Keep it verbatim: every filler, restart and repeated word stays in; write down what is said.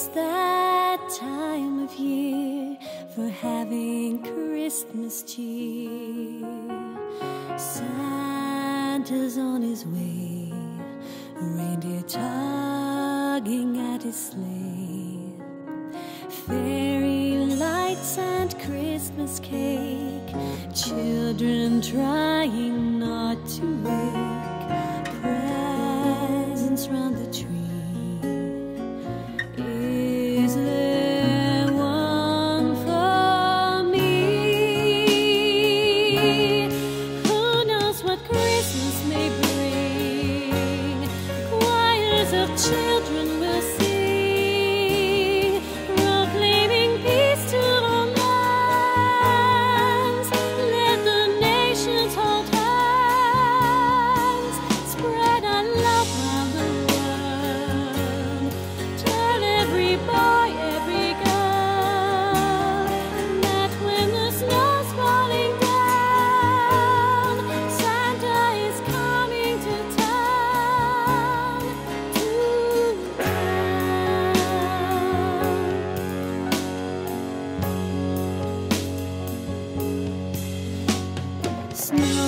It's that time of year for having Christmas cheer. Santa's on his way, a reindeer tugging at his sleigh. Fairy lights and Christmas cake, children trying not to wake. Presents round the tree. Is there one for me? Who knows what Christmas may bring? Choirs of children will sing, proclaiming peace to all lands. Let the nations hold hands, spread our love round the world. Tell every boy, every girl, that when the snow's falling down, Santa is coming to town, to town. Snow